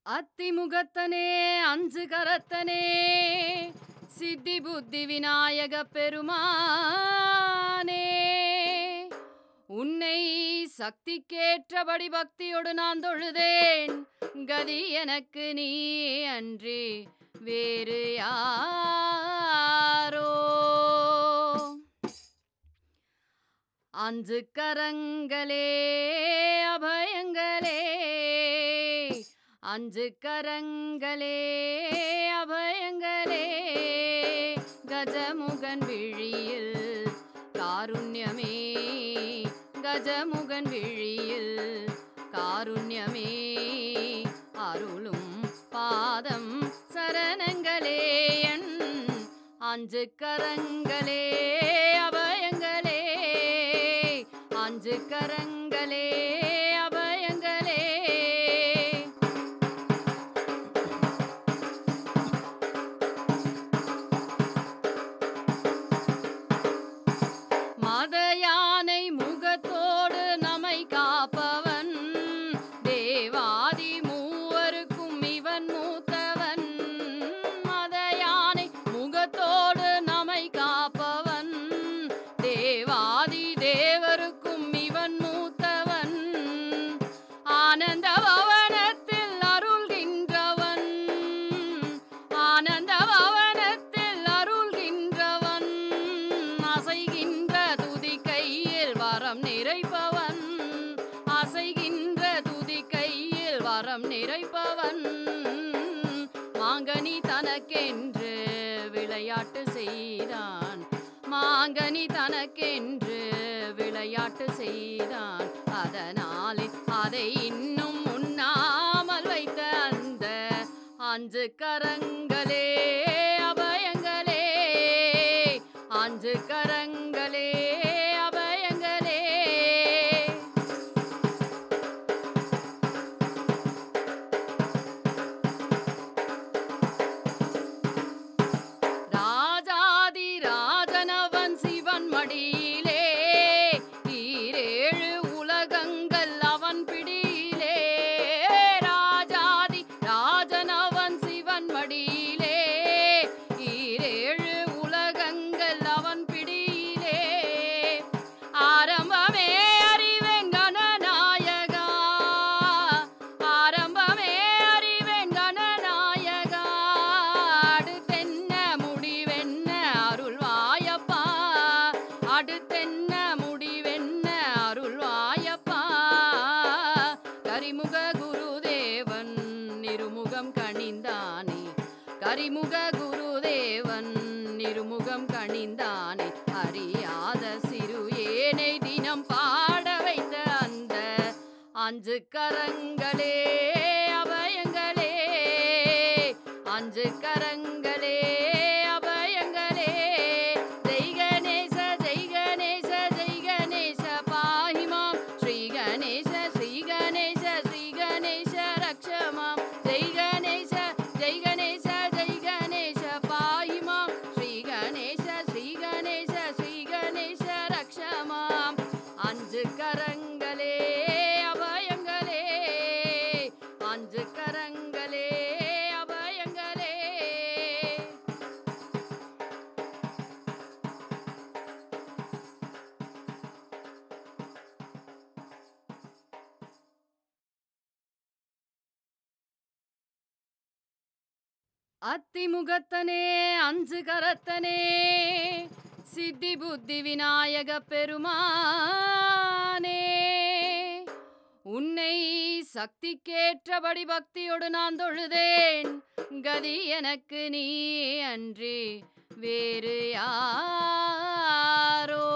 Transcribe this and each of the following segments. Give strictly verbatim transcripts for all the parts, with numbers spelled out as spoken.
அத்திமுகத்தனே அஞ்சு கரத்தனே சித்தி புத்தி விநாயக பெருமானே, உன்னை சக்திக்கேற்றபடி பக்தியோடு நான் தொழுதேன். கதி எனக்கு நீ அன்றி வேறு யாரோ? அஞ்சு கரங்களே அபயங்களே, அஞ்சு கரங்களே அபயங்களே, கஜமுகன் விழியில் காருண்யமே, கஜமுகன் விழியில் காருண்யமே, அருளும் பாதம் சரணங்களே என் அஞ்சு கரங்களே அபயங்களே, அஞ்சு கரங்களே அபயங்களே. மத யானை முகத்தோடு நம்மை காப்பவன், தேவாதி மூவருக்கும் இவன் மூத்தவன். மத யானை முகத்தோடு நம்மை காப்பவன், தேவாதி தேவருக்கும் இவன் மூத்தவன். ஆனந்த பவனத்தில் அருள்கின்றவன், ஆனந்த பவனத்தில் அருள்கின்றவன், அசைகின்ற துதி கையில் வரம் நிறைப்பவன், அசைகின்ற துதி கையில் வரம் நிறைப்பவன். மாங்கனி தனக்கென்று விளையாட்டு செய்தான், மாங்கனி தனக்கென்று விளையாட்டு செய்தான். அதனாலே அதை இன்னும் உண்ணாமல் வைத்த அந்த அஞ்சு கரங்களே அபயங்களே, அஞ்சு கரங்களே அபயங்களே. ராஜாதி ராஜனவன் சிவன் மடியிலே, ஈரேழு உலகங்கள் அவன் பிடியிலே. ராஜாதி ராஜனவன் சிவன் மடியிலே, ஈரேழு உலகங்கள் அவன் பிடியிலே. ஆரம்பமே அறிவேன் கணநாயகா, ஆரம்பமே அறிவேன் கணநாயகா, அடுத்தென்ன முடிவென்ன அருள்வாயப்பா, அடுத்தென்ன முடிவென்ன அருள்வாயப்பா. கரிமுக குருதேவன் இருமுகம் கணிந்தானே, கரிமுக குருதேவன் இருமுகம் கணிந்தானே, அறியாத சிறு ஏனை தினம் பாட வைத்த அந்த அஞ்சு கரங்களே அபயங்களே, அஞ்சு கரங்களே அபயங்களே. ஜெய் கணேச ஜெய் கணேச ஜெய் கணேச பாஹிமாம், ஸ்ரீ கணேச ஸ்ரீ கணேச ஸ்ரீ கணேச ரக்ஷமாம். ஜெய் கணேச ஜெய் கணேச ஜெய் கணேச பாஹிமாம், ஸ்ரீ கணேச ஸ்ரீ கணேச ஸ்ரீ கணேச ரக்ஷமாம். அஞ்சு கரங்களே அபயங்களே, அஞ்சு கரங்களே அபயங்களே. அத்திமுகத்தனே அஞ்சு கரத்தனே சித்தி புத்தி விநாயக பெருமானே, உன்னை சக்திக்கேற்றபடி பக்தியோடு நான் தொழுதேன். கதி எனக்கு நீ அன்றி வேறு யாரோ?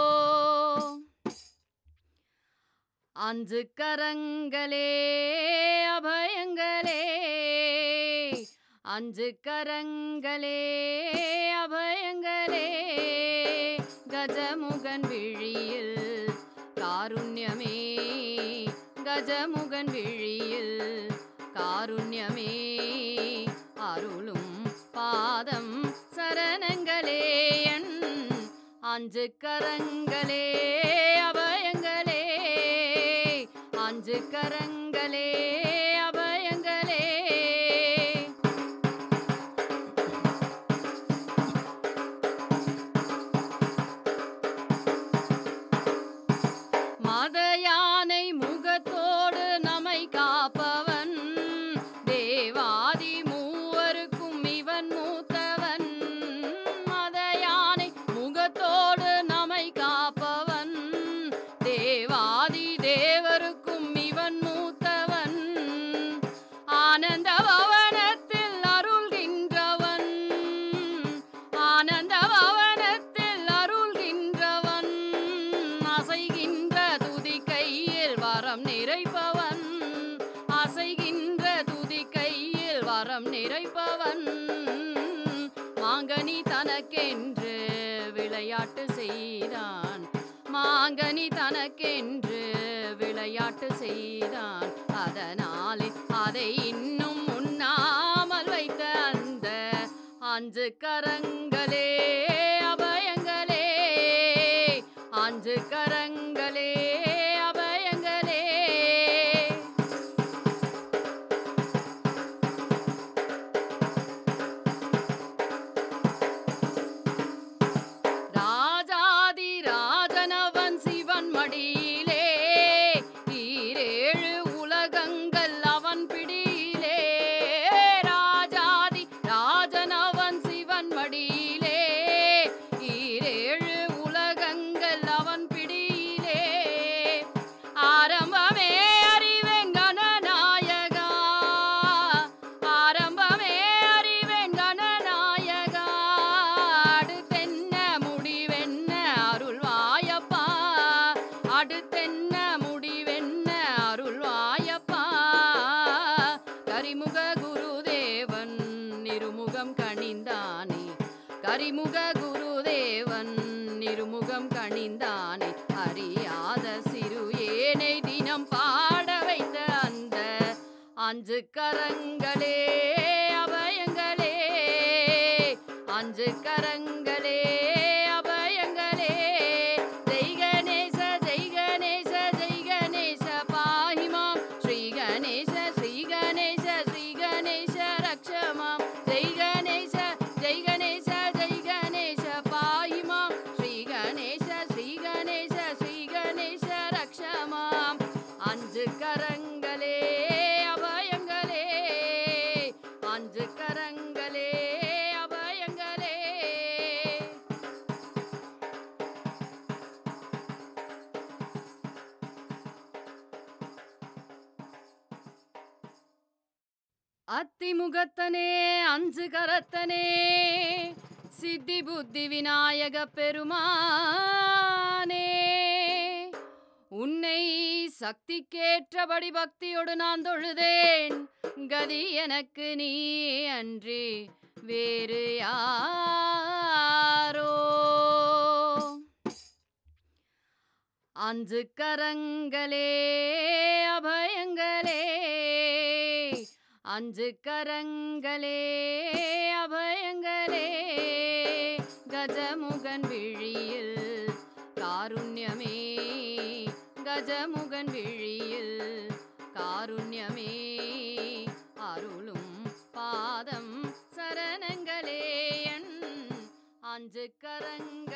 அஞ்சு கரங்களே அபயங்களே, அஞ்சு கரங்களே அபயங்களே, கஜமுகன் விழியில் காருண்யமே, கஜமுகன் விழியில் காருண்யமே, அருளும் பாதம் சரணங்களே என் அஞ்சு கரங்களே அபயங்களே, அஞ்சு கரங்களே அபயங்களே. இறைப்பவன் மாங்கனி தனக்கென்று விளையாட்டு செய்தான் மாங்கனி தனக்கென்று விளையாட்டு செய்தான் அதனாலே அதை இன்னும் உண்ணாமல் வைத்த அந்த அஞ்சு கரங்களே அபயங்களே அஞ்சு கரங்களே அபயங்களே ராஜாதி ராஜனவன் சிவன் மடியிலே ஈரேழு உலகங்கள் அவன் பிடியிலே ராஜாதி ராஜனவன் சிவன் மடியிலே ஈரேழு உலகங்கள் அவன் பிடியிலே ஆரம்பமே அறிவேன் கணநாயகா ஆரம்பமே அறிவேன் கணநாயகா அடுத்தென்ன முடிவென்ன அருள்வாயப்பா அடுத்தென்ன முடிவென்ன அருள்வாயப்பா கரிமுக குருதேவன் இருமுகம் கணிந்தானே கரிமுக குருதேவன் இருமுகம் கணிந்தானே அறியாத சிறு ஏனை தினம் பாட வைத்த அந்த அஞ்சு கரங்களே அபயங்களே அஞ்சு கரங்களே அபயங்களே ஜெய் கணேச ஜெய் கணேச ஜெய் கணேச பாஹிமாம் ஸ்ரீ கணேச ஸ்ரீ கணேச ஸ்ரீ கணேச ரக்ஷமாம் ஜெய் கணேச ஜெய் கணேச ஜெய் கணேச பாஹிமாம் ஸ்ரீ கணேச ஸ்ரீ கணேச ஸ்ரீ கணேச ரக்ஷமாம் அஞ்சு கரங்களே அபயங்களே அஞ்சு கரங்களே அபயங்களே அத்திமுகத்தனே அஞ்சு கரத்தனே சித்தி புத்தி விநாயக பெருமானே உன்னை சக்திக்கேற்றபடி பக்தியோடு நான் தொழுதேன் கதி எனக்கு நீ அன்றி வேறு யாரோ அஞ்சு கரங்களே அபயங்களே அஞ்சு கரங்களே அபயங்களே கஜமுகன் விழியில் காருண்யமே கஜமுகன் விழியில் காருண்யமே அருளும் பாதம் சரணங்களே என் அஞ்சு கரங்கள்